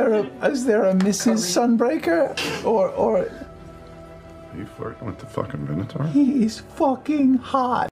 there a Mrs. Sunbreaker? Or Are you flirting with the fucking Minotaur? he's fucking hot.